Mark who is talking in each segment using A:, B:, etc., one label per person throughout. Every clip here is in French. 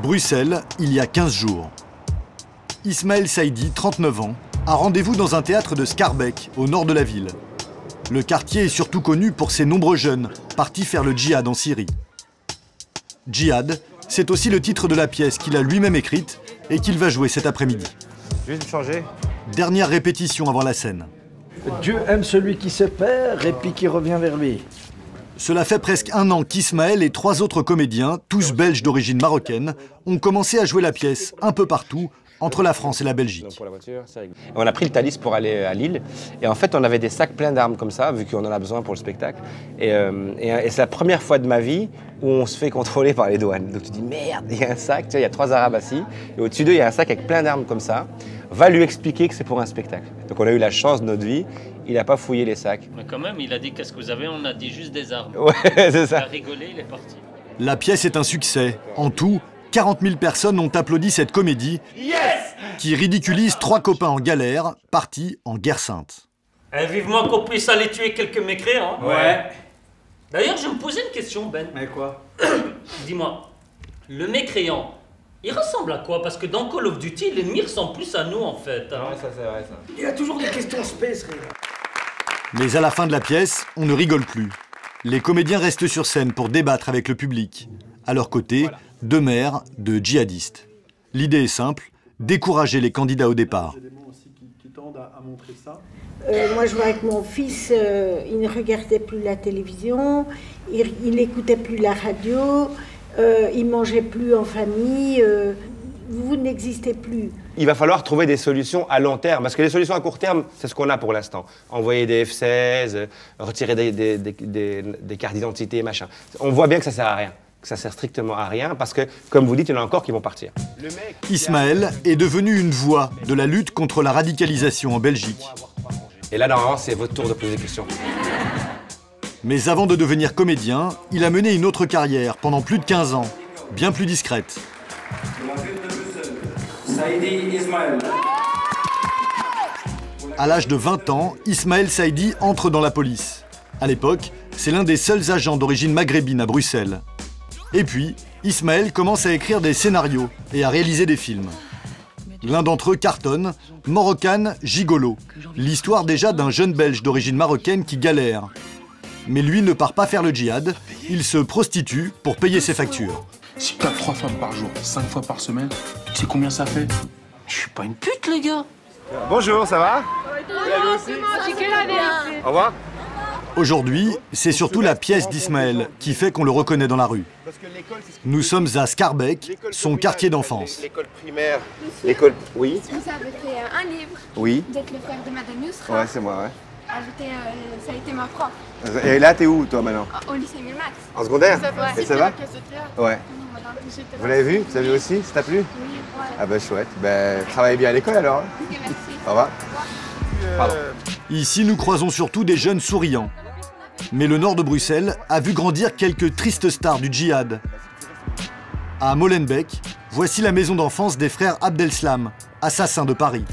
A: Bruxelles, il y a 15 jours. Ismaël Saidi, 39 ans, a rendez-vous dans un théâtre de Schaerbeek, au nord de la ville. Le quartier est surtout connu pour ses nombreux jeunes partis faire le djihad en Syrie. Djihad, c'est aussi le titre de la pièce qu'il a lui-même écrite et qu'il va jouer cet après-midi.
B: Juste changer.
A: Dernière répétition avant la scène.
C: Dieu aime celui qui se perd et puis qui revient vers lui.
A: Cela fait presque un an qu'Ismaël et 3 autres comédiens, tous belges d'origine marocaine, ont commencé à jouer la pièce un peu partout, entre la France et la Belgique.
B: On a pris le Thalys pour aller à Lille. Et en fait, on avait des sacs pleins d'armes comme ça, vu qu'on en a besoin pour le spectacle. Et c'est la première fois de ma vie où on se fait contrôler par les douanes. Donc tu dis, merde, il y a un sac, tu vois, il y a 3 Arabes assis. Et au-dessus d'eux, il y a un sac avec plein d'armes comme ça. Va lui expliquer que c'est pour un spectacle. Donc on a eu la chance de notre vie. Il n'a pas fouillé les sacs.
D: Mais quand même, il a dit qu'est-ce que vous avez, on a dit juste des armes.
B: Ouais, c'est ça.
D: Il a rigolé, il est parti.
A: La pièce est un succès. En tout, 40 000 personnes ont applaudi cette comédie qui ridiculise 3 copains en galère, partis en guerre sainte.
D: Vivement qu'on puisse aller tuer quelques mécréants.
E: Ouais.
D: D'ailleurs, je me posais une question, Ben.
E: Mais quoi?
D: Dis-moi, le mécréant, il ressemble à quoi? Parce que dans Call of Duty, l'ennemi ressemble plus à nous, en fait. Hein.
B: Ouais, ça c'est vrai, ça.
C: Il y a toujours des questions space, les gars.
A: Mais à la fin de la pièce, on ne rigole plus. Les comédiens restent sur scène pour débattre avec le public. À leur côté, 2 mères de djihadistes. L'idée est simple, décourager les candidats au départ.
F: Moi, je vois avec mon fils, il ne regardait plus la télévision, il n'écoutait plus la radio, il ne mangeait plus en famille, vous n'existez plus.
B: Il va falloir trouver des solutions à long terme, parce que les solutions à court terme, c'est ce qu'on a pour l'instant. Envoyer des F-16, retirer des cartes d'identité, machin. On voit bien que ça sert à rien. Ça sert strictement à rien, parce que, comme vous dites, il y en a encore qui vont partir.
A: Ismaël est devenu une voix de la lutte contre la radicalisation en Belgique.
B: Et là, normalement, c'est votre tour de poser des questions.
A: Mais avant de devenir comédien, il a mené une autre carrière pendant plus de 15 ans, bien plus discrète. À l'âge de 20 ans, Ismaël Saidi entre dans la police. À l'époque, c'est l'un des seuls agents d'origine maghrébine à Bruxelles. Et puis, Ismaël commence à écrire des scénarios et à réaliser des films. L'un d'entre eux cartonne, Moroccan Gigolo, l'histoire déjà d'un jeune Belge d'origine marocaine qui galère. Mais lui ne part pas faire le djihad, il se prostitue pour payer ses factures.
G: Si tu as 3 femmes par jour, 5 fois par semaine, tu sais combien ça fait?
E: Je suis pas une pute, les gars.
B: Bonjour, ça va? Au revoir.
A: Aujourd'hui, c'est surtout la pièce d'Ismaël qui fait qu'on le reconnaît dans la rue. Nous sommes à Schaerbeek, son quartier d'enfance.
B: L'école primaire, l'école... Oui?
H: Vous avez fait un livre.
B: Oui.
H: Vous êtes le frère de Madame Yousra.
B: Ouais, c'est moi, ouais.
H: Ça a été ma prof.
B: Et là, t'es où, toi, maintenant?
H: Au lycée Milmax.
B: En secondaire?
H: Ouais.
B: Et ça va? Ouais. Vous l'avez vu? Vous avez vu aussi? Ça t'a plu?
H: Oui.
B: Ah bah chouette. Ben, travaillez bien à l'école, alors.
H: Ok, merci.
B: Au revoir. Pardon.
A: Ici, nous croisons surtout des jeunes souriants. Mais le nord de Bruxelles a vu grandir quelques tristes stars du djihad. À Molenbeek, voici la maison d'enfance des frères Abdelslam, assassins de Paris.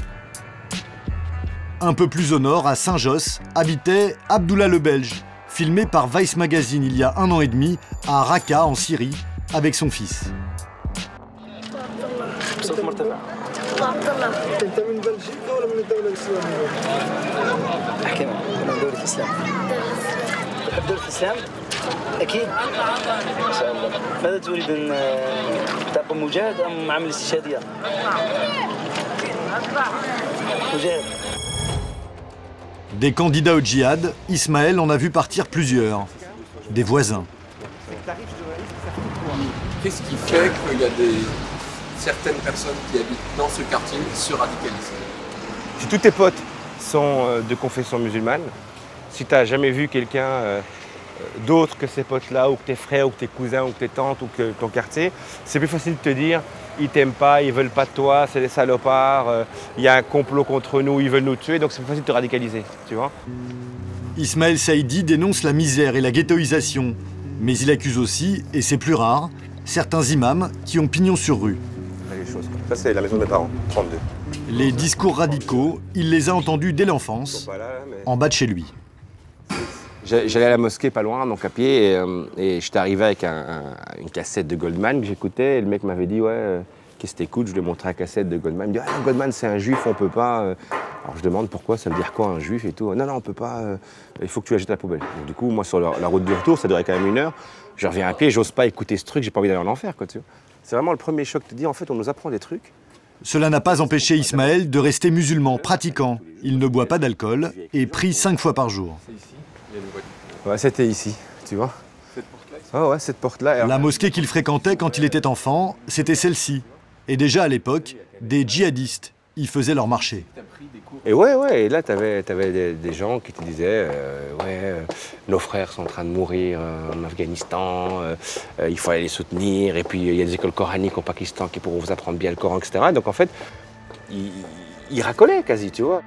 A: Un peu plus au nord, à Saint-Josse, habitait Abdullah le Belge, filmé par Vice Magazine il y a 1 an et demi à Raqqa, en Syrie, avec son fils.
I: أكيد إن شاء الله ماذا تريد أن تبقى مجاهد أم عامل استشهادية؟ مجاهد.
A: Des candidats au djihad, Ismaël en a vu partir plusieurs. Des voisins.
G: Qu'est-ce qui fait qu'il y a certaines personnes qui habitent dans ce quartier qui se radicalisent?
B: Si tous tes potes sont de confession musulmane, si tu n'as jamais vu quelqu'un d'autre que ces potes-là, ou que tes frères, ou que tes cousins, ou que tes tantes, ou que ton quartier, c'est plus facile de te dire ils t'aiment pas, ils veulent pas de toi, c'est des salopards, il y a un complot contre nous, ils veulent nous tuer, donc c'est plus facile de te radicaliser, tu vois.
A: Ismaël Saidi dénonce la misère et la ghettoisation, mais il accuse aussi, et c'est plus rare, certains imams qui ont pignon sur rue.
B: Ça c'est la maison de mes parents, 32.
A: Les discours radicaux, il les a entendus dès l'enfance, en bas de chez lui.
B: J'allais à la mosquée pas loin, donc à pied, et j'étais arrivé avec une cassette de Goldman que j'écoutais, et le mec m'avait dit, ouais, qu'est-ce que t'écoutes? Je lui ai montré la cassette de Goldman. Il me dit, ah, Goldman c'est un juif, on peut pas. Alors je demande pourquoi, ça veut dire quoi un juif et tout. Non, non, on peut pas, il faut que tu la jettes à la poubelle. Donc, du coup, moi sur la route du retour, ça durait quand même 1 heure, je reviens à pied, j'ose pas écouter ce truc, j'ai pas envie d'aller en enfer, quoi, tu vois. C'est vraiment le premier choc, te dire, en fait, on nous apprend des trucs.
A: Cela n'a pas empêché Ismaël de rester musulman pratiquant. Il ne boit pas d'alcool et prie 5 fois par jour.
B: Ouais, c'était ici, tu vois.
G: Cette porte-là ici.
B: Ah ouais, cette porte-là.
A: La mosquée qu'il fréquentait quand il était enfant, c'était celle-ci. Et déjà à l'époque, des djihadistes y faisaient leur marché.
B: Et ouais, et là, t'avais des gens qui te disaient, nos frères sont en train de mourir en Afghanistan, il faut aller les soutenir, et puis il y a des écoles coraniques au Pakistan qui pourront vous apprendre bien le Coran, etc. Donc en fait, ils racolaient quasi, tu vois.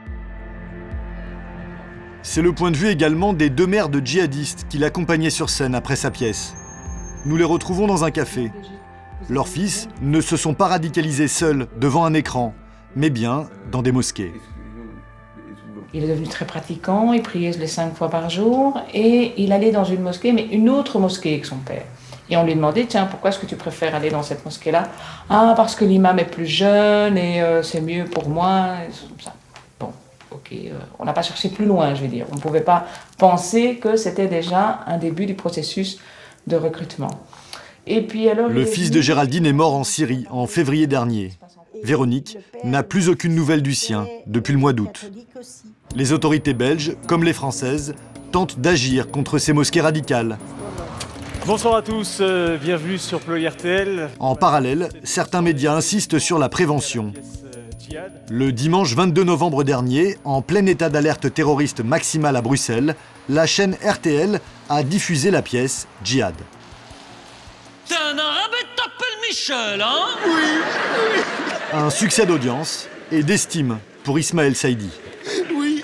A: C'est le point de vue également des 2 mères de djihadistes qui l'accompagnaient sur scène après sa pièce. Nous les retrouvons dans un café. Leurs fils ne se sont pas radicalisés seuls devant un écran, mais bien dans des mosquées.
J: Il est devenu très pratiquant, il priait les 5 fois par jour et il allait dans une mosquée, mais une autre mosquée que son père. Et on lui demandait, tiens, pourquoi est-ce que tu préfères aller dans cette mosquée-là? Ah, parce que l'imam est plus jeune et c'est mieux pour moi. Et comme ça. Bon, ok, on n'a pas cherché plus loin, je veux dire. On ne pouvait pas penser que c'était déjà un début du processus de recrutement. Et puis alors,
A: le fils de Géraldine est mort en Syrie en février dernier. Véronique n'a plus aucune nouvelle du sien depuis le mois d'août. Les autorités belges, comme les françaises, tentent d'agir contre ces mosquées radicales.
K: Bonsoir à tous, bienvenue sur Ploy RTL.
A: En parallèle, certains médias insistent sur la prévention. Le dimanche 22 novembre dernier, en plein état d'alerte terroriste maximale à Bruxelles, la chaîne RTL a diffusé la pièce Djihad.
D: T'es un arabe et t'appelles Michel, hein? Oui.
A: Un succès d'audience et d'estime pour Ismaël Saïdi.
L: Oui.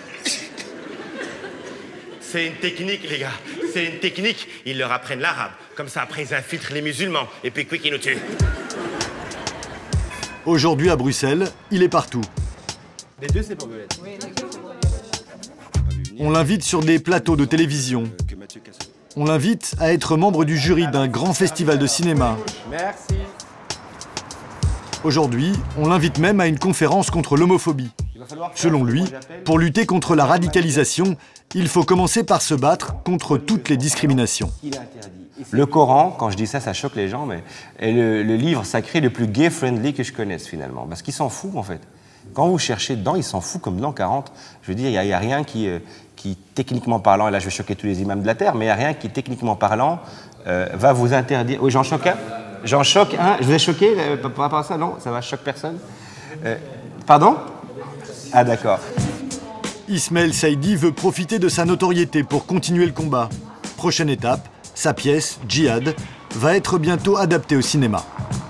L: C'est une technique, les gars. C'est une technique. Ils leur apprennent l'arabe. Comme ça, après, ils infiltrent les musulmans. Et puis, quick, ils nous tuent.
A: Aujourd'hui, à Bruxelles, il est partout.
B: Les deux, c'est pour Violette.
A: On l'invite sur des plateaux de télévision. On l'invite à être membre du jury d'un grand festival de cinéma.
B: Merci.
A: Aujourd'hui, on l'invite même à une conférence contre l'homophobie. Selon lui, pour lutter contre la radicalisation, il faut commencer par se battre contre toutes les discriminations.
B: Le Coran, quand je dis ça, ça choque les gens, mais est le livre sacré le plus gay-friendly que je connaisse finalement. Parce qu'il s'en fout en fait. Quand vous cherchez dedans, il s'en fout comme dans 40. Je veux dire, il n'y a rien qui, techniquement parlant, et là je vais choquer tous les imams de la Terre, mais il n'y a rien qui, techniquement parlant, va vous interdire... Oui, j'en choque un. J'en choque un. Je vous ai choqué par rapport à ça? Non, ça va, je choque personne. Pardon? Ah d'accord.
A: Ismaël Saïdi veut profiter de sa notoriété pour continuer le combat. Prochaine étape, sa pièce, Djihad, va être bientôt adaptée au cinéma.